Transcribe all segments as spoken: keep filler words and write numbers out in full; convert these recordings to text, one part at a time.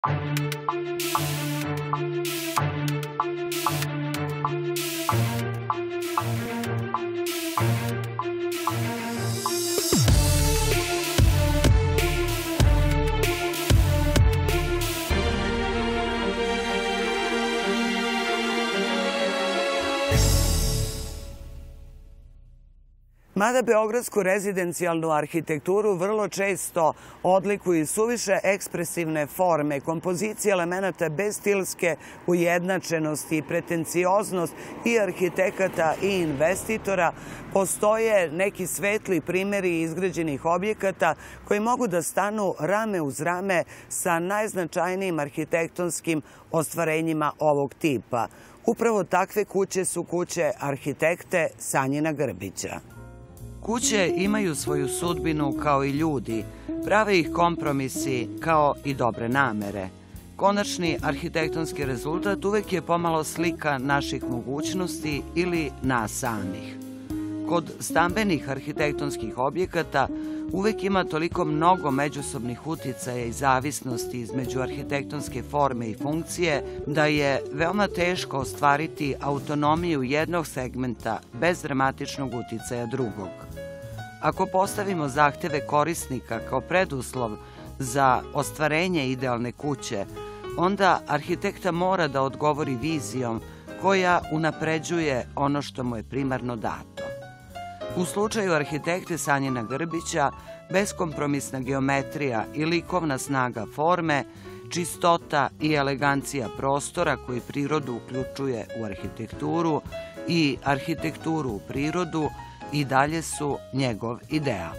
Mada beogradsku rezidencijalnu arhitekturu vrlo često odlikuju suviše ekspresivne forme, kompozicije elemenata bez stilske ujednačenosti i pretencioznost i arhitekata i investitora, postoje neki svetli primjeri izgrađenih objekata koji mogu da stanu rame uz rame sa najznačajnijim arhitektonskim ostvarenjima ovog tipa. Upravo takve kuće su kuće arhitekte Sanjina Grbića. Kuće imaju svoju sudbinu kao i ljudi, prave ih kompromisi kao i dobre namere. Konačni arhitektonski rezultat uvek je pomalo slika naših mogućnosti ili nas samih. Kod stambenih arhitektonskih objekata uvek ima toliko mnogo međusobnih uticaja i zavisnosti između arhitektonske forme i funkcije da je veoma teško ostvariti autonomiju jednog segmenta bez dramatičnog uticaja drugog. Ako postavimo zahteve korisnika kao preduslov za ostvarenje idealne kuće, onda arhitekta mora da odgovori vizijom koja unapređuje ono što mu je primarno dato. U slučaju arhitekte Sanjina Grbića, beskompromisna geometrija i likovna snaga forme, čistota i elegancija prostora koji prirodu uključuje u arhitekturu i arhitekturu u prirodu i dalje su njegov ideal.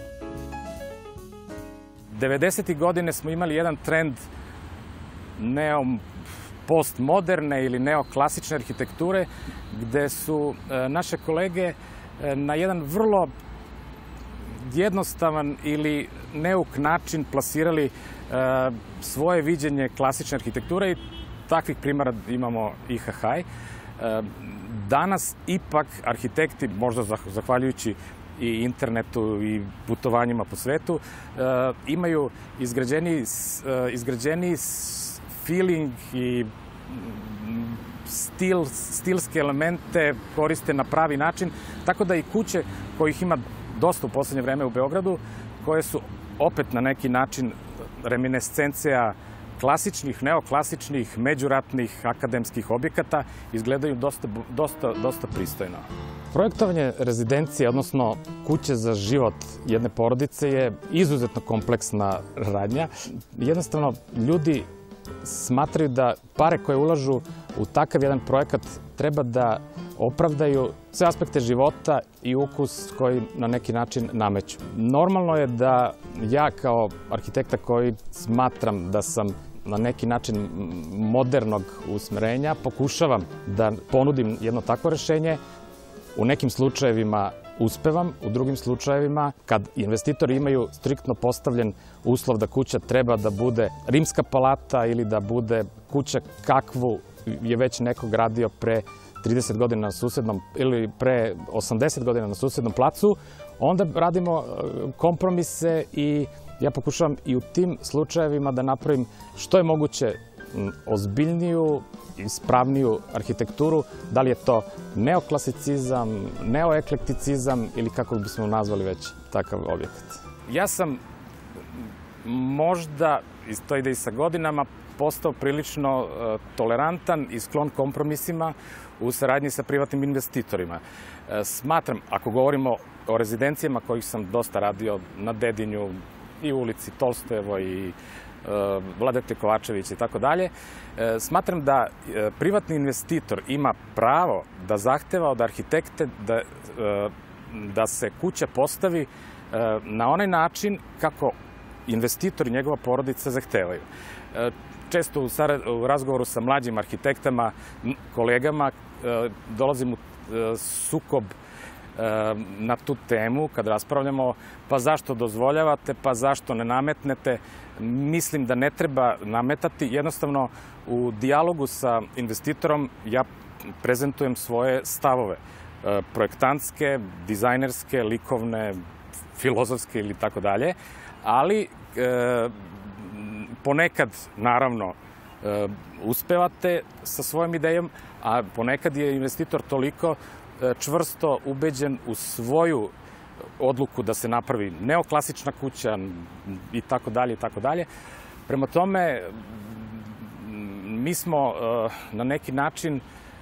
devedesetih godine smo imali jedan trend postmoderne ili neoklasične arhitekture, gde su naše kolege na jedan vrlo jednostavan ili neuk način plasirali svoje viđenje klasične arhitekture i takvih primjera imamo i Hahaj. Danas ipak arhitekti, možda zahvaljujući i internetu i putovanjima po svetu, imaju izgrađeniji feeling i stilske elemente koriste na pravi način, tako da i kuće kojih ima dosta u poslednje vreme u Beogradu, koje su opet na neki način reminiscencija klasičnih, neoklasičnih, međuratnih akademskih objekata, izgledaju dosta pristojno. Projektovanje rezidencije, odnosno kuće za život jedne porodice, je izuzetno kompleksna radnja. Jednostavno, ljudi smatraju da pare koje ulažu u takav jedan projekat treba da opravdaju sve aspekte života i ukus koji na neki način nameću. Normalno je da ja kao arhitekta koji smatram da sam na neki način modernog usmerenja pokušavam da ponudim jedno takvo rešenje. U nekim slučajevima uspevam, u drugim slučajevima kad investitori imaju striktno postavljen uslov da kuća treba da bude rimska palata ili da bude kuća kakvu je već neko gradio pre trideset godina na susednom ili pre osamdeset godina na susednom placu, onda radimo kompromise i ja pokušavam i u tim slučajevima da napravim što je moguće ozbiljniju i ispravniju arhitekturu, da li je to neoklasicizam, neoeklekticizam ili kako bismo nazvali već takav objekat. Ja sam možda, to ide i sa godinama, postao prilično tolerantan i sklon kompromisima u saradnji sa privatnim investitorima. Smatram, ako govorimo o rezidencijama kojih sam dosta radio na Dedinju i u ulici Tolstojevoj i Vladete Kovačevića i tako dalje, smatram da privatni investitor ima pravo da zahteva od arhitekte da se kuća postavi na onaj način kako investitor i njegova porodica zahtevaju. Često u razgovoru sa mlađim arhitektama, kolegama, dolazim u sukob na tu temu kad raspravljamo pa zašto dozvoljavate, pa zašto ne nametnete. Mislim da ne treba nametati. Jednostavno u dijalogu sa investitorom ja prezentujem svoje stavove. Projektantske, dizajnerske, likovne, filozofske ili tako dalje. Ali ponekad, naravno, uspevate sa svojom idejom, a ponekad je investitor toliko čvrsto ubeđen u svoju odluku da se napravi neoklasična kuća i tako dalje i tako dalje. Prema tome, mi smo na neki način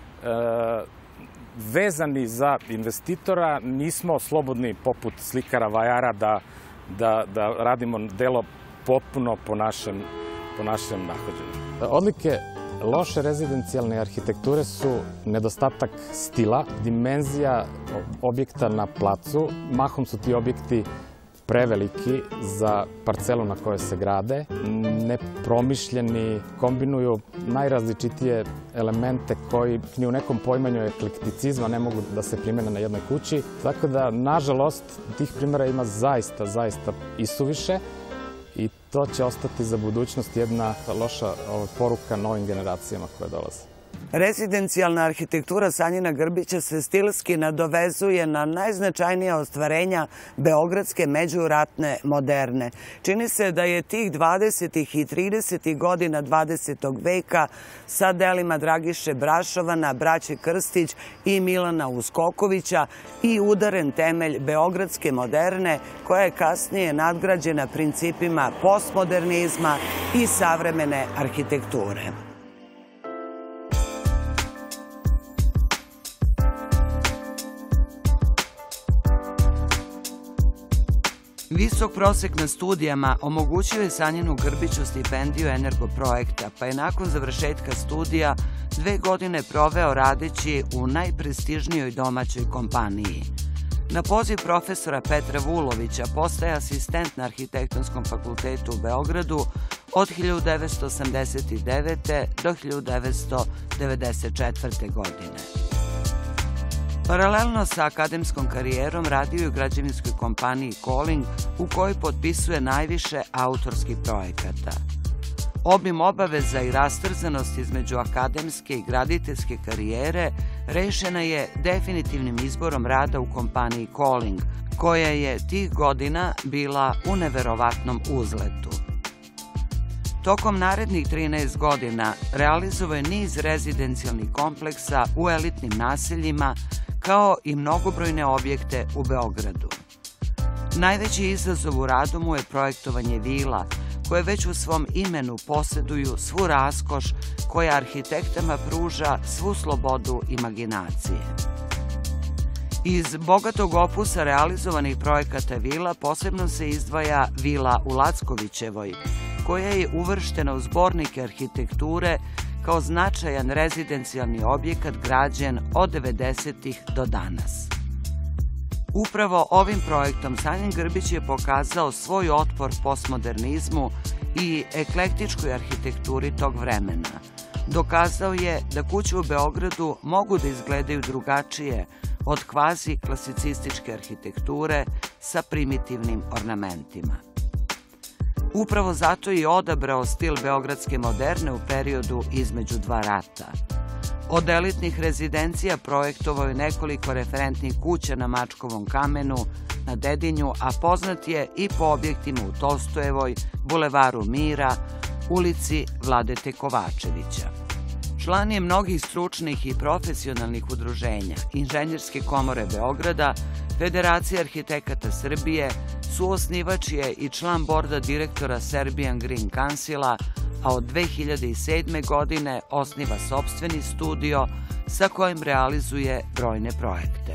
vezani za investitora, nismo slobodni poput slikara, vajara da radimo delo potpuno po našem nahođenju. Odlike loše rezidencijalne arhitekture su nedostatak stila, dimenzija objekta na placu. Mahom su ti objekti preveliki za parcelu na kojoj se grade, nepromišljeni, kombinuju najrazličitije elemente koji ni u nekom poimanju eklekticizma ne mogu da se primene na jednoj kući. Tako da, nažalost, tih primjera ima zaista, zaista isuviše i to će ostati za budućnost jedna loša poruka novim generacijama koje dolaze. Rezidencijalna arhitektura Sanjina Grbića se stilski nadovezuje na najznačajnija ostvarenja beogradske međuratne moderne. Čini se da je tih dvadesetih i tridesetih godina dvadesetog veka sa delima Dragiše Brašovana, braće Krstić i Milana Uskokovića i udaren temelj beogradske moderne koja je kasnije nadgrađena principima postmodernizma i savremene arhitekture. Visok prosek na studijama omogućio je Sanjinu Grbiću stipendiju Energoprojekta, pa je nakon završetka studija dve godine proveo radeći u najprestižnijoj domaćoj kompaniji. Na poziv profesora Petra Vulovića postaje asistent na Arhitektonskom fakultetu u Beogradu od hiljadu devetsto osamdeset devete. do hiljadu devetsto devedeset četvrte. godine. Paralelno sa akademskom karijerom radio je u građevinskoj kompaniji Calling, u kojoj potpisuje najviše autorskih projekata. Obim obaveza i rastrzanost između akademske i graditeljske karijere rešena je definitivnim izborom rada u kompaniji Calling, koja je tih godina bila u neverovatnom uzletu. Tokom narednih trinaest godina realizovao je niz rezidencijalnih kompleksa u elitnim naseljima, kao i mnogobrojne objekte u Beogradu. Najveći izazov u radu mu je projektovanje vila, koje već u svom imenu posjeduju svu raskoš koja arhitektama pruža svu slobodu imaginacije. Iz bogatog opusa realizovanih projekata vila posebno se izdvaja vila u Lackovićevoj, koja je uvrštena u zbornike arhitekture kao značajan rezidencijalni objekat građen od devedesetih do danas. Upravo ovim projektom Sanjin Grbić je pokazao svoj otpor postmodernizmu i eklektičkoj arhitekturi tog vremena. Dokazao je da kuće u Beogradu mogu da izgledaju drugačije od kvazi klasicističke arhitekture sa primitivnim ornamentima. Upravo zato je odabrao stil beogradske moderne u periodu između dva rata. Od elitnih rezidencija projektovao je nekoliko referentnih kuća na Mačkovom kamenu, na Dedinju, a poznat je i po objektima u Tolstojevoj, Bulevaru Mira, ulici Vladete Kovačevića. Član je mnogih stručnih i profesionalnih udruženja, Inženjerske komore Beograda, Federacije arhitekata Srbije, suosnivač je i član borda direktora Serbian Green Councila, a od dve hiljade sedme. godine osniva sopstveni studio sa kojim realizuje brojne projekte.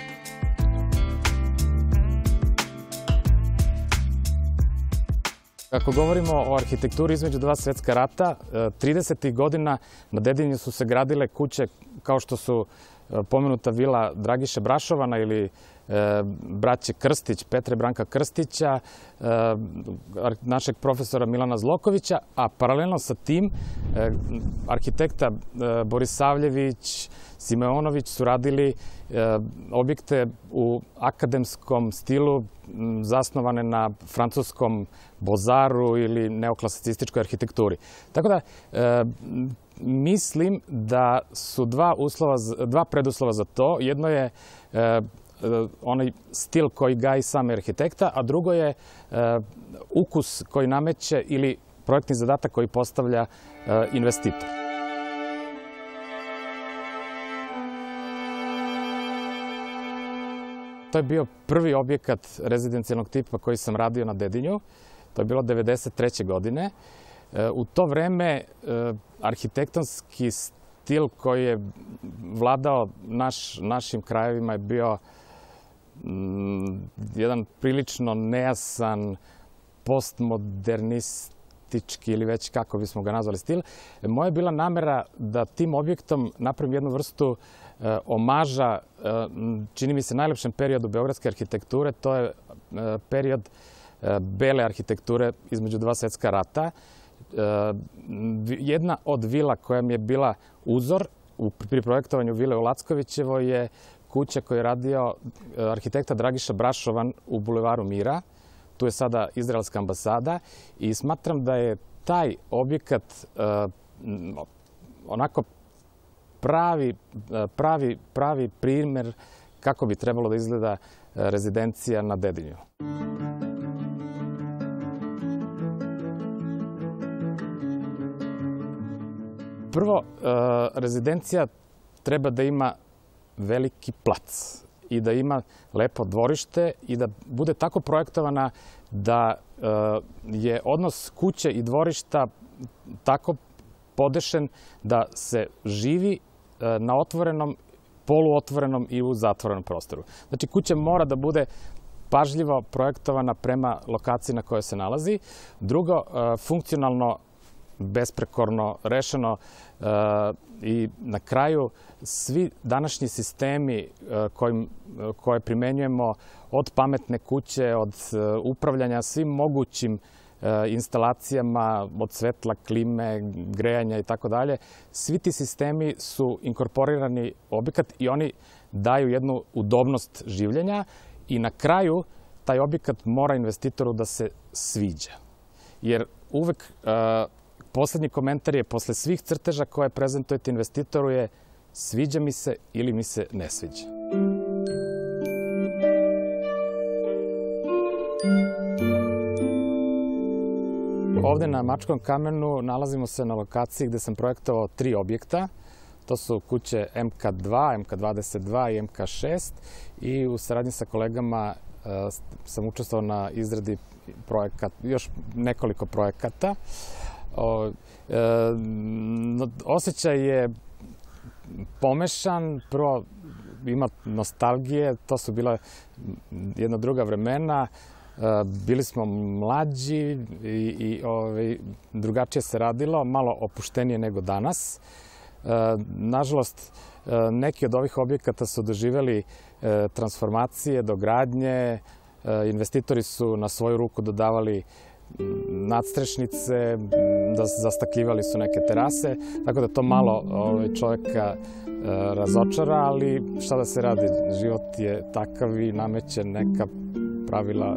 Ako govorimo o arhitekturi između dva svetska rata, tridesetih godina na Dedinju su se gradile kuće kao što su pomenuta vila Dragiše Brašovana ili braće Krstić, Petre Branka Krstića, našeg profesora Milana Zlokovića, a paralelno sa tim arhitekta Borisavljević, Simeonović su radili objekte u akademskom stilu zasnovane na francuskom bozaru ili neoklasicističkoj arhitekturi. Tako da, mislim da su dva, uslova, dva preduslova za to. Jedno je onaj stil koji gaji same arhitekta, a drugo je ukus koji nameće ili projektni zadatak koji postavlja investitor. To je bio prvi objekat rezidencijalnog tipa koji sam radio na Dedinju. To je bilo devedeset treće godine. U to vreme arhitektonski stil koji je vladao našim krajevima je bio jedan prilično nejasan, postmodernistički ili već kako bismo ga nazvali stil. Moja je bila namera da tim objektom napravim jednu vrstu omaža, čini mi se, najlepšem periodu beogradske arhitekture. To je period bele arhitekture između dva svetska rata. Jedna od vila koja mi je bila uzor pri projektovanju vile u Lackovićevoj je kuća koju je radio arhitekta Dragiša Brašovan u Bulevaru Mira. Tu je sada izraelska ambasada i smatram da je taj objekat onako pravi, pravi, pravi primer kako bi trebalo da izgleda rezidencija na Dedinju. Prvo, rezidencija treba da ima veliki plac i da ima lepo dvorište i da bude tako projektovana da je odnos kuće i dvorišta tako podešen da se živi na otvorenom, poluotvorenom i u zatvorenom prostoru. Znači, kuća mora da bude pažljivo projektovana prema lokaciji na kojoj se nalazi. Drugo, funkcionalno, besprekorno rešeno i na kraju svi današnji sistemi koje primenjujemo od pametne kuće, od upravljanja svim mogućim instalacijama, od svetla, klime, grejanja i tako dalje, svi ti sistemi su inkorporirani u objekat i oni daju jednu udobnost življenja i na kraju taj objekat mora investitoru da se sviđa. Jer uvek poslednji komentar je posle svih crteža koje prezentujete investitoru je sviđa mi se ili mi se ne sviđa. Ovde na Mačkom kamenu nalazimo se na lokaciji gde sam projektovao tri objekta. To su kuće M K dva, M K dvadeset dva i M K šest i u saradnji sa kolegama sam učestvovao na izradi projekata, još nekoliko projekata. Osjećaj je pomešan, prvo ima nostalgije, to su bila jedna druga vremena, bili smo mlađi i drugačije se radilo, malo opuštenije nego danas. Nažalost, neki od ovih objekata su doživjeli transformacije, dogradnje, investitori su na svoju ruku dodavali nadstrešnice, zastakljivali su neke terase, tako da to malo čovjeka razočara, ali šta da se radi, život je takav i nameće neka pravila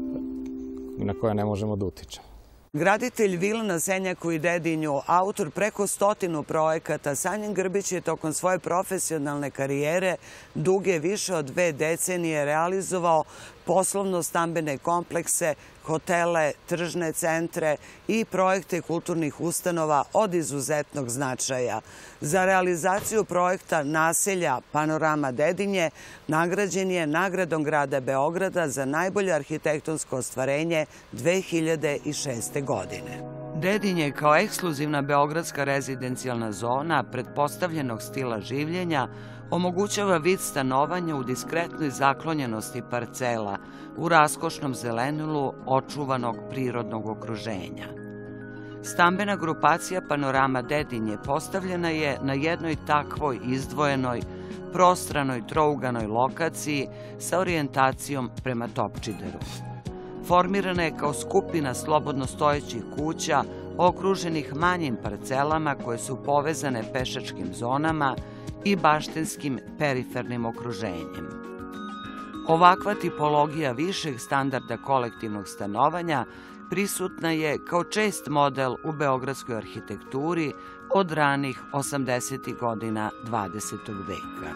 na koja ne možemo da utičemo. Graditelj vila na Senjaku i Dedinju, autor preko stotinu projekata, Sanjin Grbić je tokom svoje profesionalne karijere duge više od dve decenije realizovao poslovno-stambene komplekse, hotele, tržne centre i projekte kulturnih ustanova od izuzetnog značaja. Za realizaciju projekta naselja Panorama Dedinje nagrađen je nagradom grada Beograda za najbolje arhitektonsko ostvarenje dve hiljade šeste. godine. Dedinje kao ekskluzivna beogradska rezidencijalna zona pretpostavljenog stila življenja omogućava vid stanovanja u diskretnoj zaklonjenosti parcela u raskošnom zelenilu očuvanog prirodnog okruženja. Stambena grupacija Panorama Dedinje postavljena je na jednoj takvoj izdvojenoj, prostranoj trouganoj lokaciji sa orijentacijom prema Topčideru. Formirana je kao skupina slobodno stojećih kuća okruženih manjim parcelama koje su povezane pešačkim zonama i baštinskim perifernim okruženjem. Ovakva tipologija višeg standarda kolektivnog stanovanja prisutna je kao čest model u beogradskoj arhitekturi od ranih osamdesetih godina dvadesetog veka.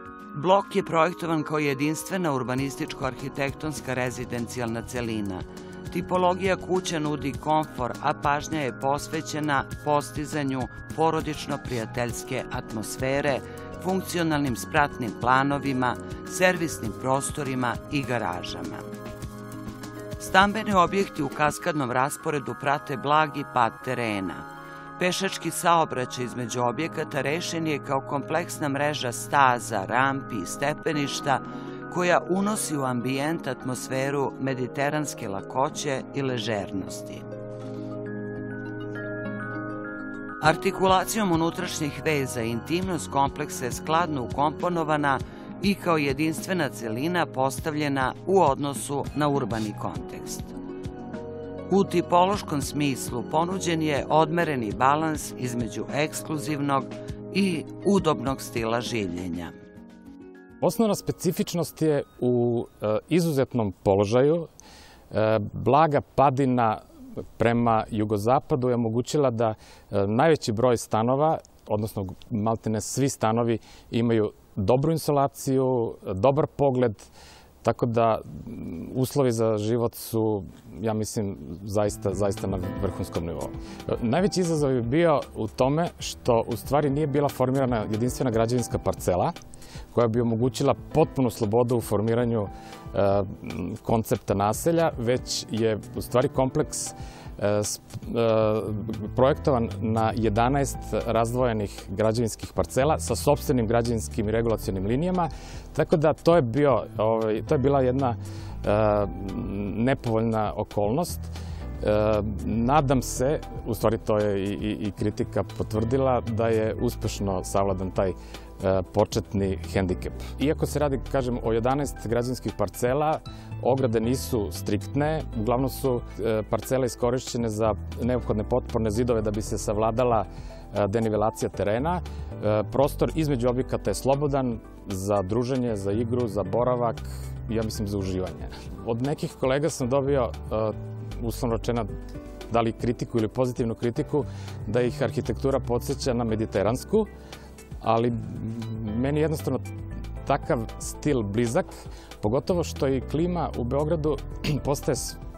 Blok je projektovan kao jedinstvena urbanističko-arhitektonska rezidencijalna celina Tipologija kuća nudi komfor, a pažnja je posvećena postizanju porodično-prijateljske atmosfere, funkcionalnim spratnim planovima, servisnim prostorima i garažama. Stambeni objekti u kaskadnom rasporedu prate blagi pad terena. Pešački saobraćaj između objekata rešen je kao kompleksna mreža staza, rampi i stepeništa koja unosi u ambijent atmosferu mediteranske lakoće i ležernosti. Artikulacijom unutrašnjih veza intimnost kompleksa je skladno ukomponovana i kao jedinstvena celina postavljena u odnosu na urbani kontekst. U tipološkom smislu ponuđen je odmereni balans između ekskluzivnog i udobnog stila življenja. Osnovna specifičnost je u izuzetnom položaju. Blaga padina prema jugozapadu je omogućila da najveći broj stanova, odnosno maltene svi stanovi, imaju dobru insolaciju, dobar pogled, tako da uslovi za život su, ja mislim, zaista, zaista na vrhunskom nivou. Najveći izazov je bio u tome što u stvari nije bila formirana jedinstvena građevinska parcela koja bi omogućila potpunu slobodu u formiranju koncepta naselja, već je u stvari kompleks projektovan na jedanaest razdvojenih građevinskih parcela sa sopstvenim građevinskim i regulacionim linijama, tako da to je, bio, to je bila jedna nepovoljna okolnost. Nadam se, u stvari to je i, i kritika potvrdila, da je uspešno savladan taj početni hendikep. Iako se radi, kažem, o jedanaest građevinskih parcela, ograde nisu striktne, uglavnom su parcele iskorišćene za neophodne potporne zidove da bi se savladala denivelacija terena. Prostor između objekata je slobodan za druženje, za igru, za boravak, ja mislim za uživanje. Od nekih kolega sam dobio, uslovno rečeno, da li kritiku ili pozitivnu kritiku, da ih arhitektura podsjeća na mediteransku, ali meni jednostavno takav stil blizak, pogotovo što i klima u Beogradu postaje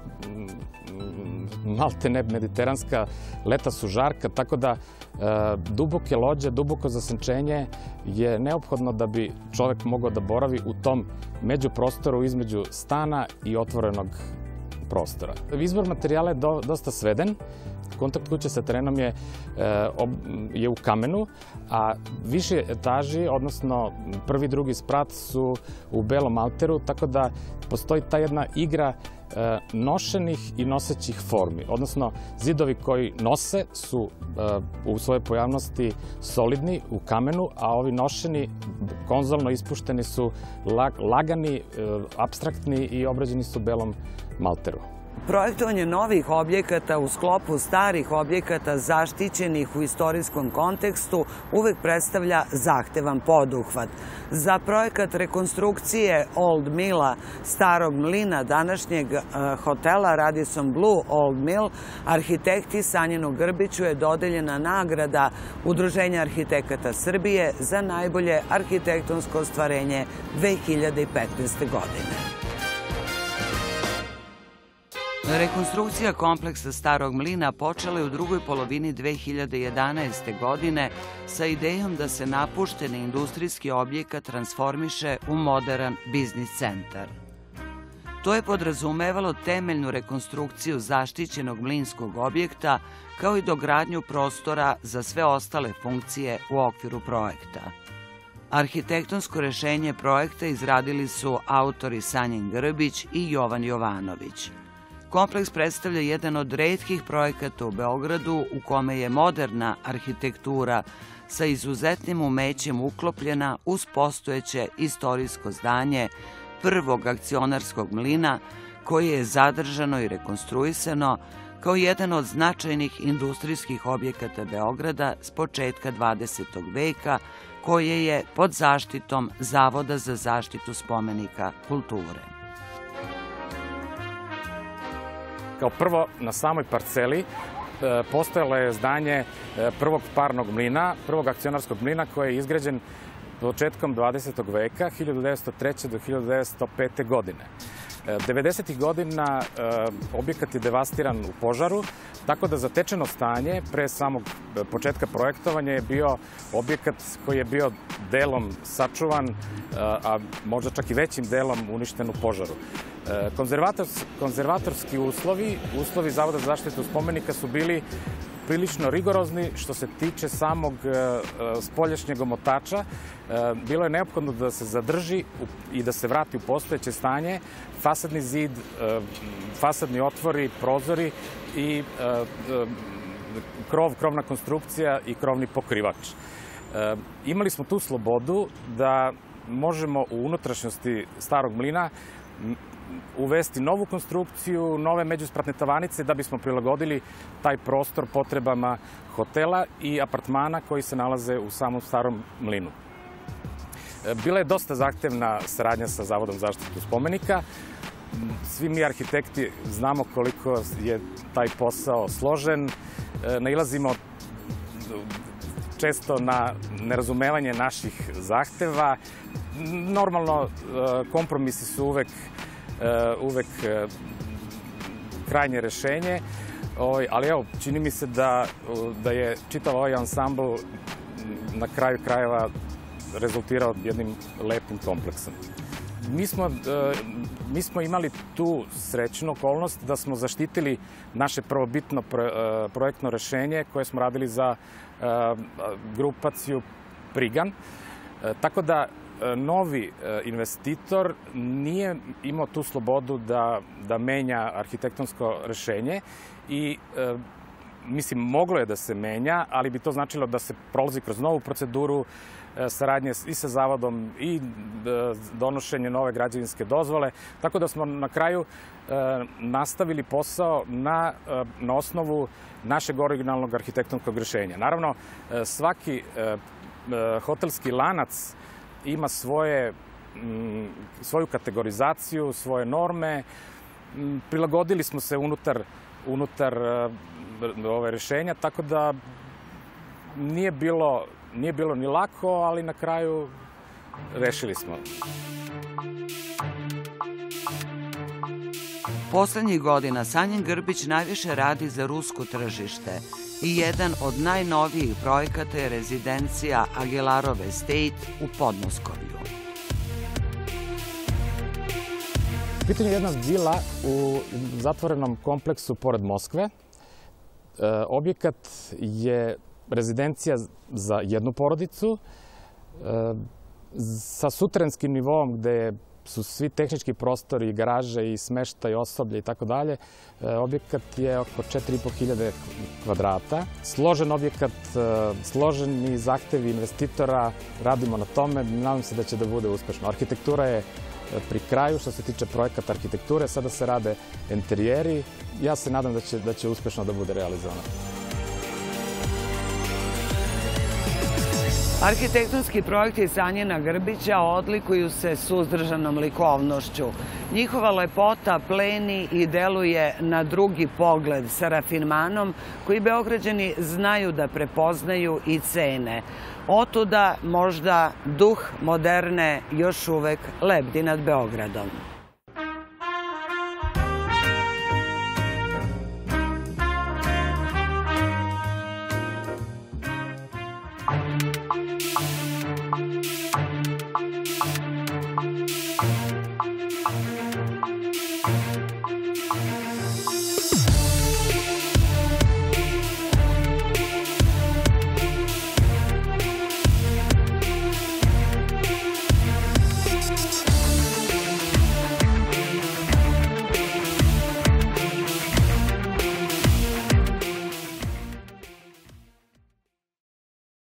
malte ne mediteranska, leta su žarka, tako da duboke lođe, duboko zasenčenje je neophodno da bi čovek mogao da boravi u tom međuprostoru između stana i otvorenog prostora. Izbor materijala je dosta sveden. Kontakt kuće sa terenom je, je u kamenu, a više etaži, odnosno prvi i drugi sprat su u belom alteru, tako da postoji ta jedna igra nošenih i nosećih formi. Odnosno, zidovi koji nose su u svojoj pojavnosti solidni u kamenu, a ovi nošeni, konzolno ispušteni su lagani, apstraktni i obrađeni su u belom malteru. Projektovanje novih objekata u sklopu starih objekata zaštićenih u istorijskom kontekstu uvek predstavlja zahtevan poduhvat. Za projekat rekonstrukcije Old Milla, starog mlina, današnjeg hotela Radisson Blu Old Mill, arhitekti Sanjinu Grbiću je dodeljena nagrada Udruženja arhitekata Srbije za najbolje arhitektonsko ostvarenje dve hiljade petnaeste. godine. Rekonstrukcija kompleksa Starog mlina počela je u drugoj polovini dve hiljade jedanaeste. godine sa idejom da se napušteni industrijski objekat transformiše u moderan biznis centar. To je podrazumevalo temeljnu rekonstrukciju zaštićenog mlinskog objekta kao i dogradnju prostora za sve ostale funkcije u okviru projekta. Arhitektonsko rešenje projekta izradili su autori Sanjin Grbić i Jovan Jovanović. Kompleks predstavlja jedan od retkih projekata u Beogradu u kome je moderna arhitektura sa izuzetnim umećem uklopljena uz postojeće istorijsko zdanje prvog akcionarskog mlina koje je zadržano i rekonstruisano kao jedan od značajnih industrijskih objekata Beograda s početka dvadesetog veka koje je pod zaštitom Zavoda za zaštitu spomenika kulture. Kao prvo, na samoj parceli postojalo je zdanje prvog parnog mlina, prvog akcionarskog mlina koji je izgrađen početkom dvadesetog veka, hiljadu devetsto treće. do hiljadu devetsto pete. godine. devedesetih godina objekat je devastiran u požaru, tako da zatečeno stanje pre samog početka projektovanja je bio objekat koji je bio delom sačuvan, a možda čak i većim delom uništen u požaru. Konzervatorski uslovi, uslovi Zavoda za zaštitu spomenika su bili prilično rigorozni što se tiče samog spoljašnjeg omotača. Bilo je neophodno da se zadrži i da se vrati u postojeće stanje fasadni zid, fasadni otvori, prozori i krov, krovna konstrukcija i krovni pokrivač. Imali smo tu slobodu da možemo u unutrašnjosti starog mlina uvesti novu konstrukciju, nove međuspratne tavanice da bismo prilagodili taj prostor potrebama hotela i apartmana koji se nalaze u samom starom mlinu. Bila je dosta zahtevna saradnja sa Zavodom za zaštitu spomenika. Svi mi arhitekti znamo koliko je taj posao složen. Nailazimo često na nerazumevanje naših zahteva. Normalno, kompromisi su uvek uvek krajnje rešenje, ali evo, čini mi se da je čitav ovaj ansambl na kraju krajeva rezultirao jednim lepim kompleksom. Mi smo imali tu srećnu okolnost da smo zaštitili naše prvobitno projektno rešenje koje smo radili za grupaciju Prigan, tako da novi investitor nije imao tu slobodu da menja arhitektonsko rešenje i, mislim, moglo je da se menja, ali bi to značilo da se prolazi kroz novu proceduru saradnje i sa Zavodom i donošenje nove građevinske dozvole, tako da smo na kraju nastavili posao na osnovu našeg originalnog arhitektonskog rešenja. Naravno, svaki hotelski lanac ima svoju kategorizaciju, svoje norme. Prilagodili smo se unutar ove rešenja, tako da nije bilo ni lako, ali na kraju rešili smo. Poslednjih godina Sanjin Grbić najviše radi za rusko tržište i jedan od najnovijih projekata je rezidencija Aguilarov Estate u Podmoskovlju. U pitanju je jedna vila u zatvorenom kompleksu pored Moskve. Objekat je rezidencija za jednu porodicu sa suterenskim nivoom gde su svi tehnički prostori, garaže i smeštaj, osoblje i tako dalje. Objekat je oko četiri i po hiljade kvadrata. Složen objekat, složeni zahtevi investitora, radimo na tome, nadam se da će da bude uspešno. Arhitektura je pri kraju što se tiče projekata arhitekture, sada se rade interijeri. Ja se nadam da će uspešno da bude realizovano. Arhitektonski projekti Sanjina Grbića odlikuju se suzdržanom likovnošću. Njihova lepota pleni i deluje na drugi pogled sa rafinmanom koji Beograđani znaju da prepoznaju i cene. Otuda možda duh moderne još uvek lebdi nad Beogradom.